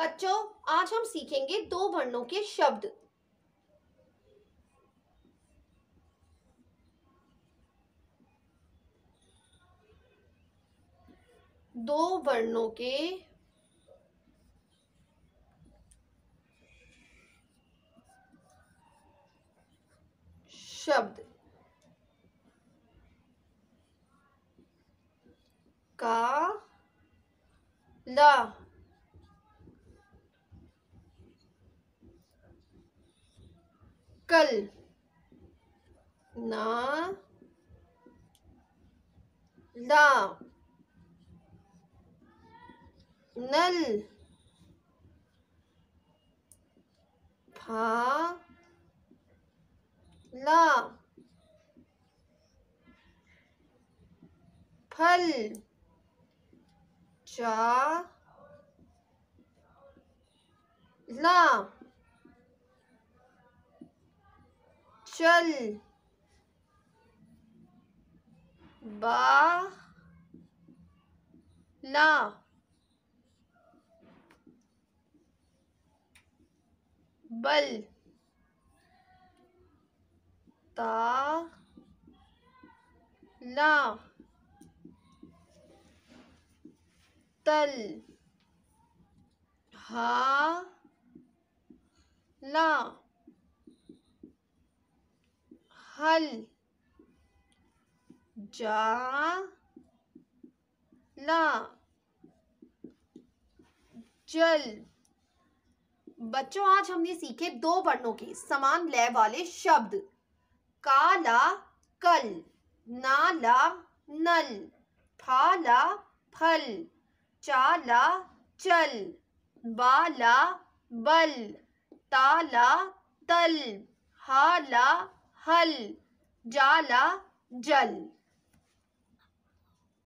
बच्चों, आज हम सीखेंगे दो वर्णों के शब्द। दो वर्णों के शब्द। का ला कल ना ला नल फा ला फल चा ला चल बा ला बल ता ला तल हा ला हल जा ला जल। बच्चों, आज हमने सीखे दो वर्णों के समान लय वाले शब्द। काला कल, नाला नल, फाला फल, चाला चल, बाला बल, ताला तल, हाला हल, जाला जल।